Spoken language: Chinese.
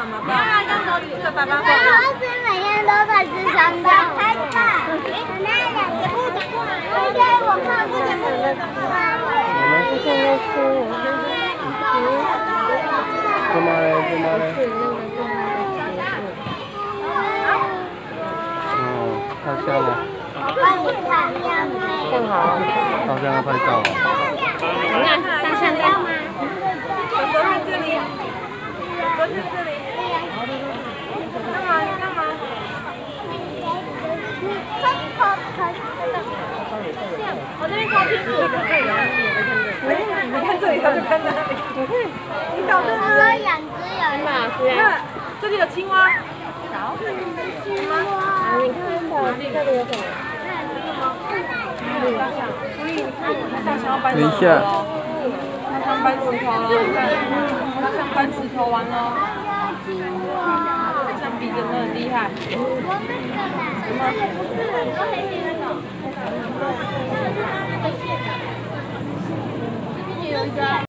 妈妈抱。这个爸爸抱。 我是每天都在吃香蕉。开吧。我看不见。 我们现在吃，干嘛嘞？干嘛嘞？哦，太香了。 正好。 好像要拍照了。 你看，大香蕉吗？ 哥哥在这里，哥哥在这里。干嘛？你干嘛？我这边超清楚的，你看这里，他就看那里。你搞这我是？ 养只有哪？看，这里有青蛙。 青蛙。 你看的，这里有什么？大象要搬石头了，大象搬石头了，大象搬石头完了，大象比真的很厉害。有一个。